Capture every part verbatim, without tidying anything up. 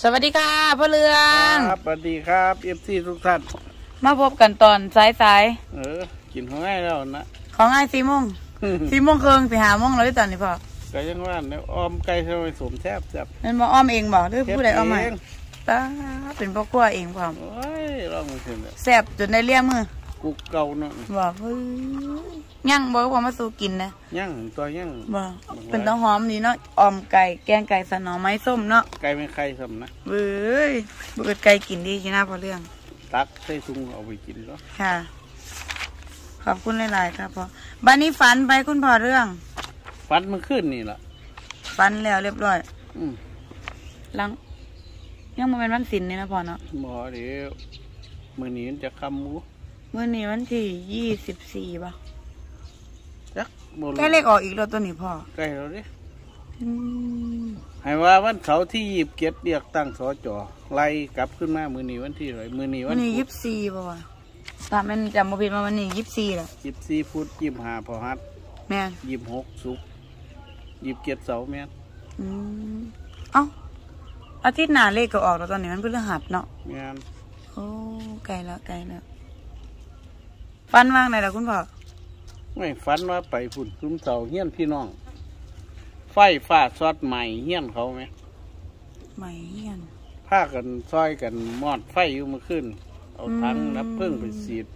สวัสดีค่ะพ่อเรืองครับสวัสดีครับเอฟซีทุกท่านมาพบกันตอนสายสายเออกินของง่ายแล้วนะของง่ายสี่โมงสี่โมงครึ่งสี่ห้าโมงแล้วที่ตอนนี้พ่อก็ยังว่าเนี่ยอ้อมไก่ทำไมสมแทบจับนั่นมาอ้อมเองบ่หรือผู้ใดอ้อมมาตาเป็นพ่อครัวเองพ่อโอ้ยลองมาเถอะแซ่บจนได้เลี้ยงมือกุกเก่าเนาะบ่เฮ้ยย่างบ่ว่ามาสู่กินนะย่างตัวย่างบ่เป็นต้องหอมดีเนาะอ้อมไก่แกงไก่สนอไม้ส้มเนาะไก่ไม่ไข่สมนะเว้ยเบิดไก่กินดีจีน่าพ่อเรื่องตักใส่ถุงเอาไปกินเนาะค่ะขอบคุณหลายๆครับพ่อบ้านนี้ฝันไปคุณพ่อเรื่องฝันมันขึ้นนี่แหละฝันแล้วเรียบร้อยอืมหลังยังมาเป็นวันศิลป์นี่นะพ่อเนาะหมอเดี๋ยวมือนี้มันจะคำมูมื้อนี้วันที่ยี่สิบสี่ป่ะจักใกล้เลขออกอีกแล้วตัวนี้พ่อใกล้แล้วดิให้ว่าวันเสาร์ที่ยี่สิบเจ็ดเรียกตั้งสจไล่กลับขึ้นมามือนี้วันที่อะไรมือนี้วันนี้ยี่สิบสี่ป่ะวะตามันจำมาผิดมาวันนี้ยี่สิบสี่แล้วยี่สิบสี่พุธยี่สิบห้าพอฮัทแม่ยี่สิบหกศุกร์ยี่สิบเจ็ดเสาร์แม่อืมเอ้าอาทิตย์หน้าเลขก็ออกแล้วตอนนี้มันพฤหัสเนาะแม่โอ้ไกลแล้วไกลแล้วฟันว่างไหนล่ะคุณพ่อไม่ฝันว่าไปฝุ่นซุ้มเสาเฮี้ยนพี่น้องไฟฟ้าซอดใหม่เฮี้ยนเขาไหมใหม่เฮี้ยนผ้ากันซอยกันมอดไฟอยู่มาขึ้นเอาถังนับเพิ่งไปสีด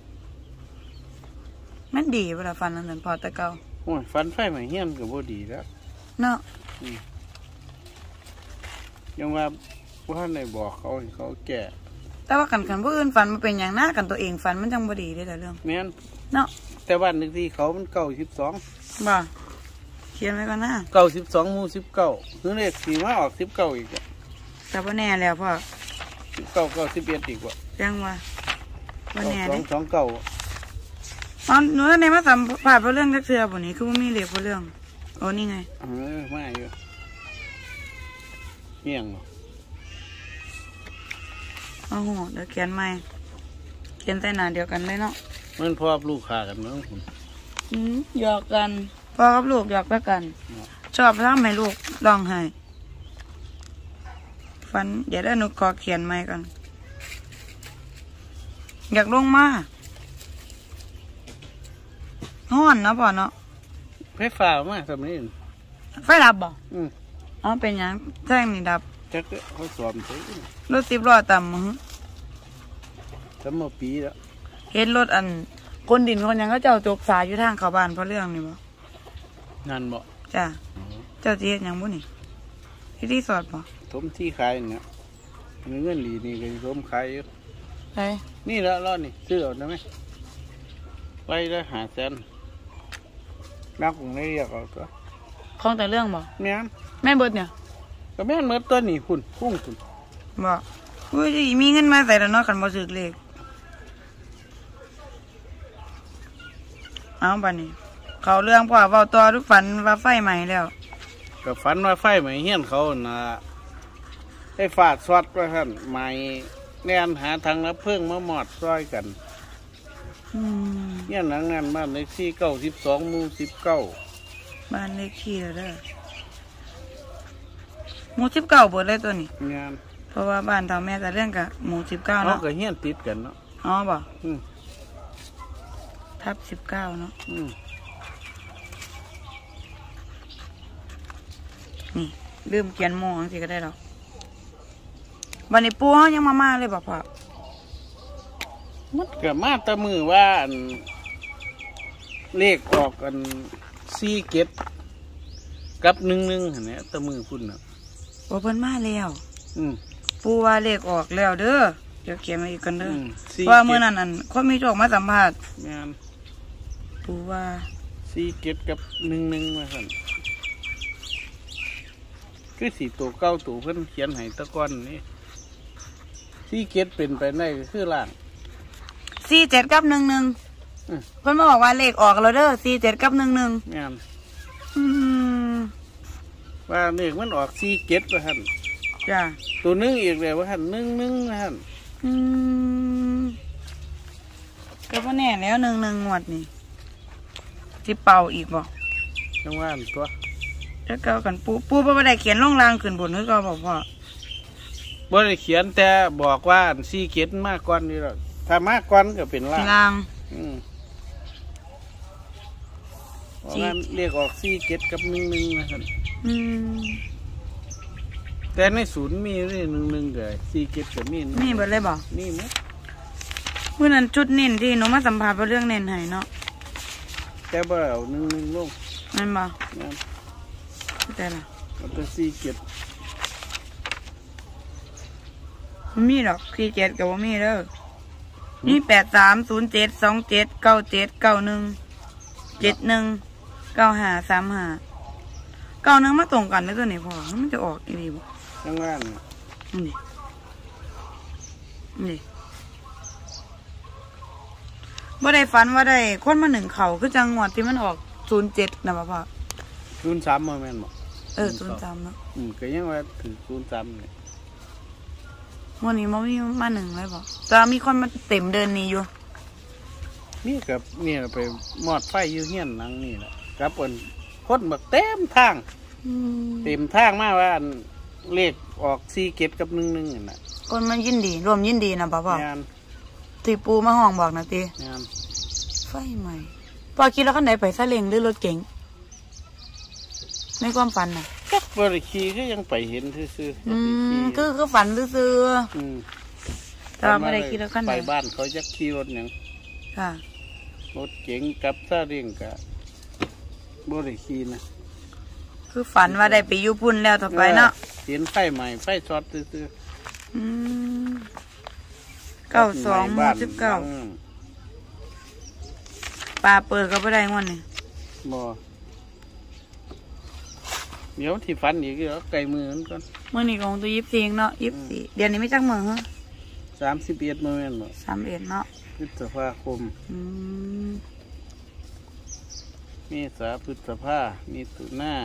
มันดีเวลาฟันนั่นนั่นพอตะเกาโอ้ยฟันไฟใหม่เฮี้ยนกับโบดีแล้วเนาะยังว่าว่าในบอกเขาเขาแก่แต่ว่ากันกันผู้อื่นฟันมันเป็นอย่างหน้ากันตัวเองฟันมันจังบดีได้แต่เรื่องแม่นเนาะแต่ว่านึกที่เขามันเก้าสิบสองบ่เขียนไว้ก่อนนะเก้าสิบสองมูสิบเก้านึกเลขสี่มาออกสิบเก้าอีกอ่ะแต่ว่าแน่แล้วพ่อสิบเก้าเก้าสิบเอ็ดอีกว่ายังว่าว่าแน่สองสองเก้าอ๋อหนูในมาสัมผัสเพราะเรื่องเชื่อปุ่นี้คือว่ามีเหล็กเพราะเรื่องโอ้นี่ไงเออไม่อยู่เมี่ยงหรอโอ้โหเดี๋ยวเขียนใหม่เขียนใส่หนาเดียวกันเลยเนาะมันพ่อลูกขากันเนาะคุณอืมหยอกกันพ่อกับลูกหยอกกันชอบทำให้ลูกร้องไห้ฟันเดี๋ยวได้หนูขอเขียนใหม่ก่อนอยากลงมาห้อนนะพ่อเนาะไฟฟ้ามาทำนี่ไฟดับบ่อืมอ๋อเป็นยังแท่งนี่ดับจักเขาสอบใช่รถสิบล้อต่ำมึงสามปีแล้วเห็นรถอันคนดินคนยังก็เจ้าจกสายอยู่ทางเขาบ้านเพราะเรื่องนี่บ่งานบ่จ้าเจ้าจีเฮ็ดยังบุนี่ที่ที่สอดบ่ถมที่ขายเนี่ยเงินหลีนี่ก็ถมขายอยู่ไหนนี่แล้วรอดนี่ซื้อเอาได้ไหมไปได้หาแสนนักของนี่เรียกเอาตัวของแต่เรื่องบ่แม่แม่เบิดเนี่ยก็แม่เบิดตัวนี่คุณพุ่งคุณบ่อุ้ยมีเงินมาใส่แล้วเนาะกันบ่ซื้อเลขเอาบัดนี้เขาเรื่องพ่อเว้าต่อทุกฝันว่าไฟใหม่แล้วก็ฝันว่าไฟใหม่เฮี้ยนเขาน่ะให้ฟาดซอดว่าท่านใหม่แน่นหาทางรับเพิ่งมาหมอดซอยกันเนี่ยหลังงานบ้านเลขที่เก้าสิบสองมูสิบเก้าบ้านเลขที่แล้วเด้อหมู่สิบเก้าเบิดเลยตัวนี้งานเพราะว่าบ้านเฒ่าแม่แต่เรื่องกับหมู่สิบเก้าเนาะก็เฮี้ยนติดกันเนาะอ๋อบ่ทับสิบเก้าเนาะนี่ลืมเขียนโมงสิก็ได้หรอกวันนี้ปูเขายังมามาเลยบ่พ่อมันเกิดมาตะมือว่าเลขออกกันสี่เก็บกับหนึ่งหนึ่งเนี่ยตะมือพุ่นอ่ะโอ้เพิ่นมาแล้วปูว่าเลขออกแล้วเด้อเดี๋ยวเขียนมาอีกกันเด้อว่าเมื่อนั้นอันเขามีโจกมาสัมภาษณ์ปูว่าสี่เก็บกับหนึ่งหนึ่งมาสั่นคือสี่ตัวเก้าตัวเพิ่นเขียนให้ตะก้อนนี่สี่เก็บเป็นไปได้ก็คือล่างสี่เจ็ดกับหนึ่งหนึ่งเพิ่นมาบอกว่าเลขออกแล้วเด้อสี่เจ็ดกับหนึ่งหนึ่งงานว่าเลขมันออกสี่เก็บว่าท่านจ้าตัวนึงอีกเลยว่าท่านหนึ่งหนึ่งว่าท่านก็พอแน่แล้วหนึ่งหนึ่งหมดนี่ที่เป่าอีกบ่จังว่าตัวแล้วก็กันปูปูไปได้เขียนล่องรางขึ้นบนนึกก็บอกพ่อบ่ได้เขียนแต่บอกว่าซีเก็ตมากก่อนนี่หรอกถ้ามากก่อนก็เป็นล่างล่างอืมเพราะงั้นเรียกออกซีเก็ตกับหนึ่งหนึ่งนะครับอืมแต่ในศูนย์มีนี่หนึ่งหนึ่งเลยซีเก็ตกับมีนี่เบิดเลยบอกนี่มั้ยเมื่อนั้นจุดเน้นที่หนูมาสัมภาษณ์เรื่องเน้นให้เนาะแต่บ่เอาหนึ่งหนึ่งลงนั่นบ่แต่ละเอาแต่ซีเก็ตมีหรอกซีเจ็ดกับว่ามีเด้อนี่แปดสามศูนย์เจ็ดสองเจ็ดเก้าเจ็ดเก้าหนึ่งเจ็ดหนึ่งเก้าห้าสามห้าเก้าหนึ่งมาตรงกันแล้วตัวนี้พอมันจะออกอีกบ่ยังไงนี่นี่บ่ได้ฝันว่าได้คนมาหนึ่งเข่าคือจังหวัดที่มันออกศูนย์เจ็ดนะพ่อศูนย์สามมาแม่นบ่เออศูนย์สามเนาะอืมก็ยังว่าถือศูนย์สามเนี่ยวันนี้มันมีมาหนึ่งเลยบ่แต่มีคนมาเต็มเดินนี้อยู่นี่กับนี่ไปมอดไฟอยู่เฮียนหลังนี่แหละครับเพิ่นคนบักเต็มทางเต็มทางมากว่าเลขออกสี่เก็ดกับหนึ่งหนึ่งน่ะคนมันยินดีรวมยินดีนะพ่อพ่อตีปูมาห้องบอกนะตีไฟใหม่พอคิดแล้วขั้นไหนไปซาเล้งหรือรถเก๋งในความฝันน่ะก็บริคีก็ยังไปเห็นซื่อๆอืมคือคือฝันซื่อๆแต่ไม่ได้คิดแล้วขั้นไหนไปบ้านเขาจะขี่รถอย่างค่ะรถเก๋งกับซาเล้งกับบริคีนะคือฝันว่าได้ไปยุพุ่นแล้วต่อไปเนาะเห็นไฟใหม่ไฟช็อตซื่อๆอืมเก้าสองห้าสิบเก้าปลาเปิดก็ไม่ได้งวดนี่บ่เดี๋ยวที่ฟันอีกเดี๋ยวไก่มือนั่นก่อนเมื่อนี้ของตัวยิบสี่เนาะยิบสี่เดือนนี้ไม่จักมือฮะสามสิบเอ็ดมือแม่นบ่สามเอ็ดเนาะพฤษภาคมมีสาพฤษภามีตุลา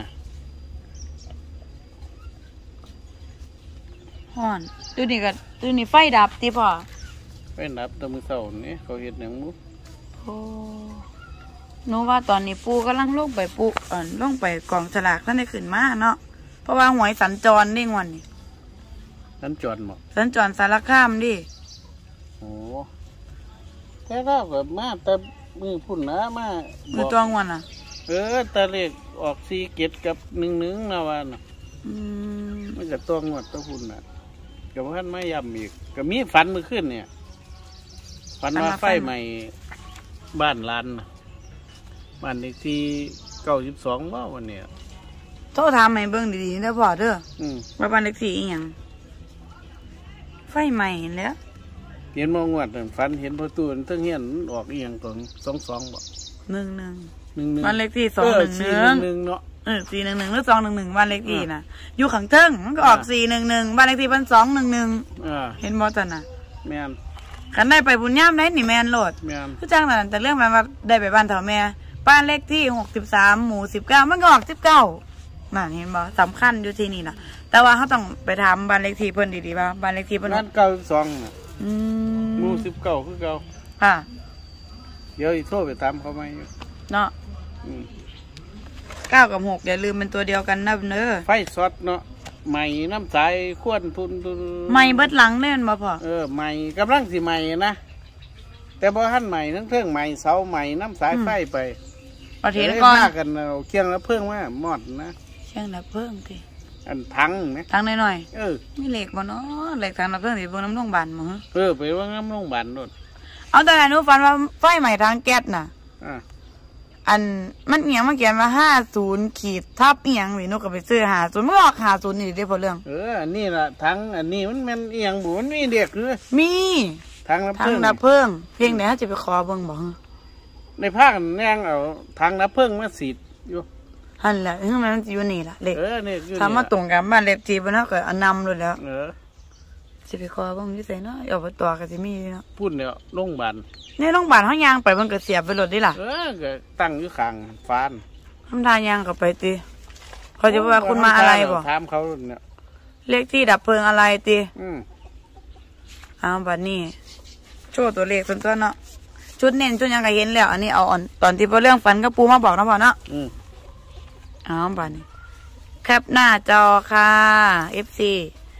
ฮ้อนตัวนี้ก็ตัวนี้ไฟดับติพ่อไฟดับตะมือเสานี่เขาเห็ดหนังมุกโอ้หนูว่าตอนนี้ปูกำลังลงไปปูเอ่อลงไปกองฉลากท่านได้ขึ้นมาเนาะเพราะว่าหวยสัญจรนี่งวันนี้สัญจรหมดสัญจรสารคามดิโอ้แต่เราแบบมาแต่มือพุ่นนะมามือจองวันอ่ะเออตะเล็กออกซีเก็ดกับหนึ่งหนึ่งนะวันอืมมันจะตัวงวดตัวพุ่นน่ะกับท่านไม่ย้ำอีกกับมีฝันมือขึ้นเนี่ยฝันว่าไฟใหม่บ้านลานบ้านเลขที่เก้าสิบสองว่าวันเนี้ยโทษถามใหม่เบิ้งดีๆนะพ่อเด้อว่าบ้านเลขที่อีหยังไฟใหม่เห็นแล้วเห็นมองวัดฝันเห็นประตูตั้งเฮียนออกอีหยังตรงสองสองบ่หนึ่งหนึ่งหนึ่งหนึ่งบ้านเลขที่สองหนึ่งหนึ่งเนาะเออสี่หนึ่งหนึ่งหรือสองหนึ่งหนึ่งบ้านเลขที่นะอยู่ขังเทิงมันก็ออกสี่หนึ่งหนึ่งบ้านเลขที่บ้านสองหนึ่งหนึ่งเห็นบ่จันน่ะแม่นขันได้ไปบุญย่ามได้หนิแมนโหลดคือจ้างนั่นแต่เรื่องมันว่าได้ไปบ้านเถาแม่บ้านเลขที่หกสิบสามหมู่สิบเก้ามันก็ออกสิบเก้าน่ะเห็นบ่สำคัญอยู่ที่นี่นะแต่ว่าเขาต้องไปถามบ้านเลขที่เพิ่นดีๆว่าบ้านเลขที่เพิ่นบ้านเก้าสองหมู่สิบเก้าคือเก้าค่ะเดี๋ยวอีโทรไปตามเขาไหมเนาะเก้ากับหกอย่าลืมเป็นตัวเดียวกันนะเนอไฟช็อตเนาะใหม่น้ำใสขวดทุนทุนใหม่เบิดหลังเล่นมาพอเออใหม่กำลังสิใหม่นะแต่พอท่านใหม่ทั้งเครื่องใหม่เสาใหม่น้ำสายไฟไปประเทศก่อนกันเราเคียงแล้วเพิ่งว่ามอดนะเคียงแล้วเพิ่งทีอันทั้งนะทั้งหน่อยๆเออนี่เหล็กบ่เนาะเหล็กทั้งแล้วเพิ่งสิบนน้ำโรงพยาบาลมั้งเออไปว่าน้ำโรงพยาบาลนู่นเอาแต่หนูฝันว่าไฟใหม่ทางแก๊สน่ะอ่าอันมันเอียงมาเขียนมาห้าศูนย์ขีดทับเอียงหรือนกก็ไปซื้อหาศูนย์ไม่ออกหาศูนย์นี่ได้พอเรื่องเอออันนี้ล่ะทั้งอันนี้มันมันเอียงบุญมีเด็กเลยมีทั้งนับเพิ่งนับเพิ่งเพียงไหนจะไปขอเบิ่งบอกในภาคแนงเอาทั้งนับเพิ่งมาสีดอยู่ฮันแหละที่มันอยู่นี่ล่ะเล็กเออเนี่ยทำมาตรงกับบ้านเล็บจีบเนาะก็อันนำเลยแล้วเออจะไปขอเบิ่งที่ไหนเนาะเอาไปตัวกันจะมีเนาะพูดเนี่ยโรงพยาบาลนี่โรงพยาบาลเขายางไปมันก็เสียบไปรถได้ล่ะเออก็ตั้งอยู่ข้างฟานทำทายางกับไปตีเขาจะว่าคุณมาอะไรบ่ถามเขาเนี่ยเลขที่ดับเพลิงอะไรตีอืมเอาบัดนี้โชว์ตัวเลขส่วนตัวเนาะชุดเน้นชุดยังก็เห็นแล้วอันนี้เอาอ่อนตอนที่พอเรื่องฝันก็ปูมาบอกนะพ่อเนาะอืมเอาบัดนี้แคปหน้าจอค่ะ เอฟ ซี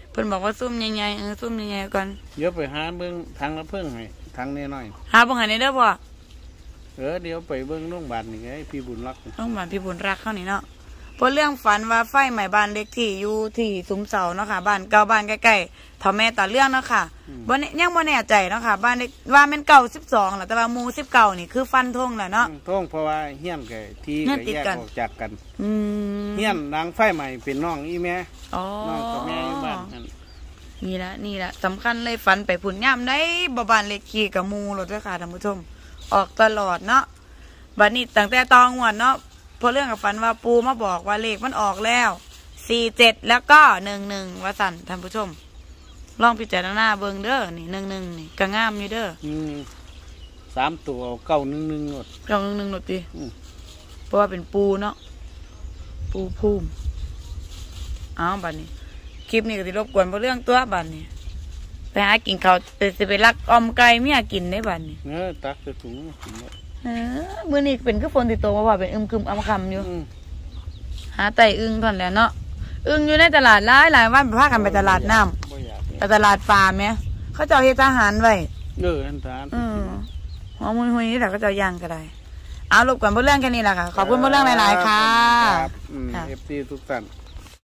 เพิ่นบอกว่าซุ่มใหญ่ๆเออซุ่มใหญ่ๆก่อนเดี๋ยวไปหาเบิ่งทางละเพิ่งให้ทางน้อยหาบ่หันได้เด้อพ่อๆเออเดี๋ยวไปเบิ่งโรงพยาบาลนี่ไงพี่บุญรักต้องมาพี่บุญรักเข้านี่เนาะเพราะเรื่องฝันว่าไฟไหม้บ้านเล็กที่อยู่ที่ซุ้มเสาเนาะค่ะบ้านเก่าบ้านใกล้ๆเฒ่าแม่ตาเรื่องเนาะค่ะบ่แน่ยังบ่แน่ใจเนาะค่ะบ้านเล็กว่าแม่นเก่าสิบสองแหละแต่ว่าหมู่สิบเก้านี่คือฟันธงแหละเนาะท่องเพราะว่าเฮี้ยนกับที่เฮี้ยนก็ติดแยกกันออกจากกันอืมเฮี้ยนนางไฟใหม่เป็นน้องอีแม่อ๋อน้องกับแม่อยู่บ้านนั่นนี่ละนี่ละสำคัญเลยฝันไปผุนย่ำได้บ่บ้านเล็กขี่กับหมู่รถเด้อค่ะท่านผู้ชมออกตลอดเนาะบัดนี้ตั้งแต่ตองวดเนาะพอเรื่องกับฝันว่าปูมาบอกว่าเลขมันออกแล้วสี่เจ็ดแล้วก็หนึ่งหนึ่งว่าสั่นท่านผู้ชมลองพิจารณาเบิ่งเด้อนี่หนึ่งหนึ่งนี่ก็งามอยู่เด้ออืมสามตัวเอาเก้าหนึ่งหนึ่งหมดลองหนึ่งหนึ่งหน่อยดิอืมเพราะว่าเป็นปูเนาะปูพุ่มอ้าวบัดนี้คลิปนี้ก็สิรบกวนเพราะเรื่องตัวบัดนี้ไปหากินข้าวไปสิไปลักออมไก่เมียกินได้บัดนี้เออตักใส่ถุงกินหมดเออมื้อนี้เป็นคือฝนติดตกมาว่าเป็นอึมครึมอำคำอยู่อืมหาไต่อึงก่อนแหล้วเนาะอึงอยู่ในตลาดหลายหลายวันไปพากันไปตลาดน้ำบ่อยากไปตลาดปลาไหมเขาเจ้าเฮ็ดอาหารไว้เอออันทานอือหัวมุยหุยนี่แหละเขาเจ้าย่างก็ได้เอารบกวนเพื่อนเรื่องแค่นี้แหละค่ะขอบคุณเพื่อนเรื่องหลายๆค่ะครับอืมค่ะเอฟซีทุกท่าน